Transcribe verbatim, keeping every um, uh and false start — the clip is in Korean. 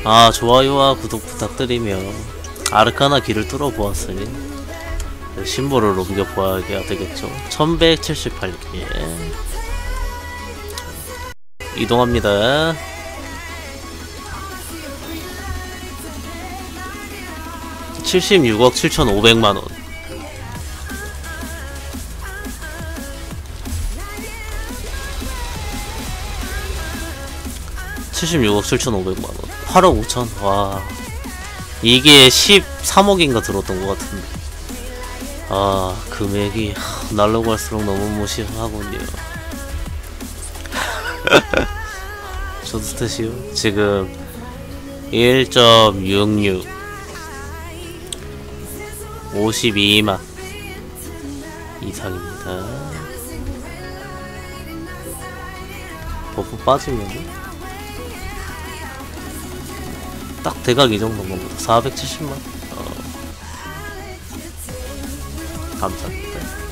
아, 좋아요와 구독 부탁드리며 아르카나 길을 뚫어보았으니 심볼을 옮겨보아야 되겠죠. 천백칠십팔 개 이동합니다. 칠십육억 칠천오백만원. 칠십육억 칠천오백만원. 팔억 오천. 와, 이게 십삼억인가 들었던 것 같은데. 아, 금액이 날라고 갈수록 너무 무시하군요. 저도 스탯이요? 지금 일 점 육육 오십이만 이상입니다. 버프 빠지면 딱 대각 이 정도인 겁니다. 사백칠십만. 어. 감사합니다.